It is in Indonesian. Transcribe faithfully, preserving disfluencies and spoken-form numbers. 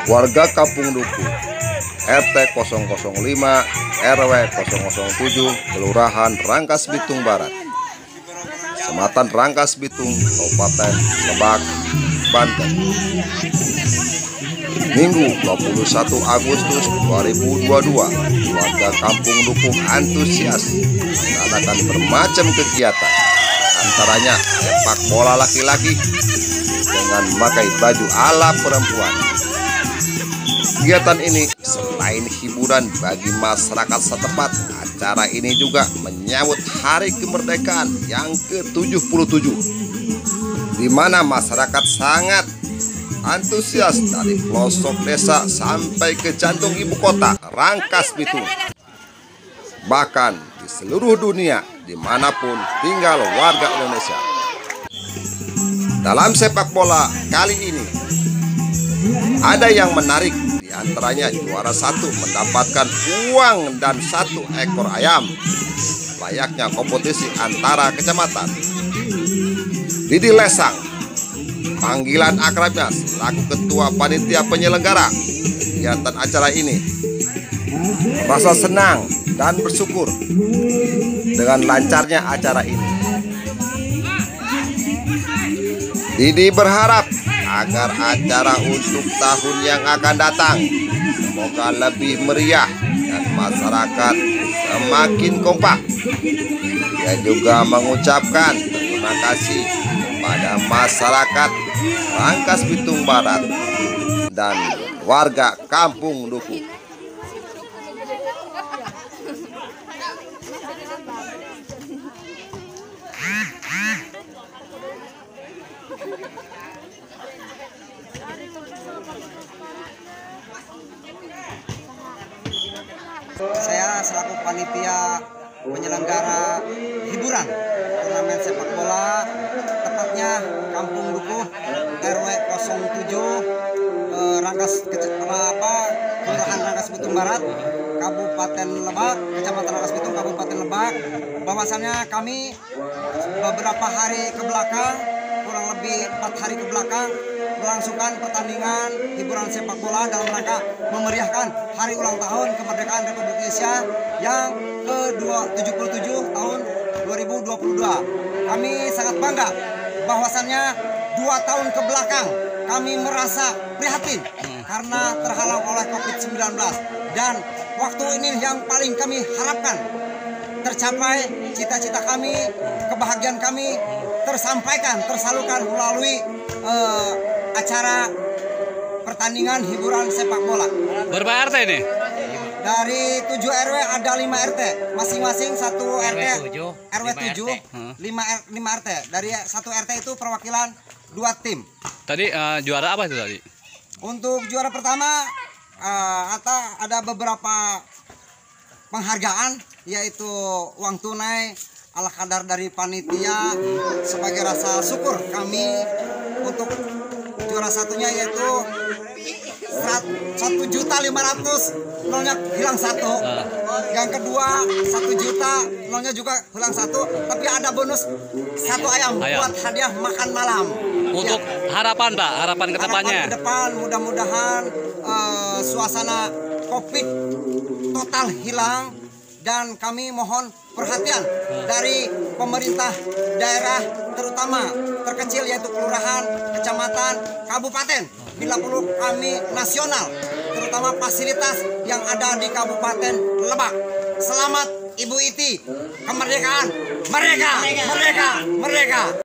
Warga Kampung Duku, R T nol nol lima, R W nol nol tujuh, Kelurahan Rangkas Bitung Barat, Kecamatan Rangkas Bitung, Kabupaten Lebak, Banten. Minggu dua puluh satu Agustus dua ribu dua puluh dua, warga Kampung Duku antusias mengadakan bermacam kegiatan, antaranya sepak bola laki-laki dengan memakai baju ala perempuan. Kegiatan ini selain hiburan bagi masyarakat setempat, acara ini juga menyambut Hari Kemerdekaan yang ke tujuh puluh tujuh, di mana masyarakat sangat antusias dari pelosok desa sampai ke jantung ibu kota Rangkas Bitung. Bahkan di seluruh dunia dimanapun tinggal warga Indonesia. Dalam sepak bola kali ini ada yang menarik, di antaranya juara satu mendapatkan uang dan satu ekor ayam, layaknya kompetisi antara kecamatan. Didi Lesang, panggilan akrabnya selaku ketua panitia penyelenggara kegiatan acara ini, merasa senang dan bersyukur dengan lancarnya acara ini. Didi berharap agar acara untuk tahun yang akan datang semoga lebih meriah dan masyarakat semakin kompak. Dia juga mengucapkan terima kasih kepada masyarakat Rangkas Bitung Barat dan warga Kampung Duku. Saya selaku panitia penyelenggara hiburan turnamen sepak bola, tepatnya Kampung Duku, R W nol tujuh, eh, Rangkas apa, Kelurahan Rangkas Bitung Barat, Kabupaten Lebak, Kecamatan Rangkas Bitung, Kabupaten Lebak. Bahwasannya kami beberapa hari ke belakang, kurang lebih empat hari ke belakang, melangsungkan pertandingan hiburan sepak bola dalam rangka memeriahkan hari ulang tahun kemerdekaan Republik Indonesia yang ke tujuh puluh tujuh tahun dua ribu dua puluh dua. Kami sangat bangga bahwasannya dua tahun ke belakang kami merasa prihatin karena terhalang oleh covid sembilan belas, dan waktu ini yang paling kami harapkan tercapai, cita-cita kami, kebahagiaan kami tersampaikan, tersalurkan melalui uh, acara pertandingan hiburan sepak bola. Berapa R T ini? Dari tujuh R W ada lima R T, masing-masing satu R T, R W tujuh, lima R T. Dari satu R T itu perwakilan dua tim. Tadi uh, juara apa itu tadi? Untuk juara pertama uh, ada beberapa penghargaan, yaitu uang tunai ala kadar dari panitia sebagai rasa syukur kami. Untuk juara satunya yaitu satu juta lima ratus, nolnya hilang satu. Yang kedua satu juta, nolnya juga hilang satu, tapi ada bonus satu ayam, ayam. buat hadiah makan malam. Untuk ya. harapan Pak, harapan ke depannya. Harapan ke depan mudah-mudahan uh, suasana Covid total hilang, dan kami mohon perhatian dari pemerintah daerah, terutama terkecil yaitu kelurahan, kecamatan, kabupaten, bila perlu kami nasional, terutama fasilitas yang ada di Kabupaten Lebak. Selamat Ibu Iti, kemerdekaan, merdeka, merdeka, merdeka.